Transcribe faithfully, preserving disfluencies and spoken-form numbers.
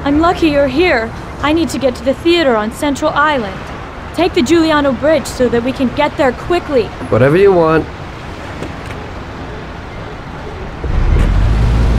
I'm lucky you're here. I need to get to the theater on Central Island. Take the Giuliano Bridge so that we can get there quickly. Whatever you want.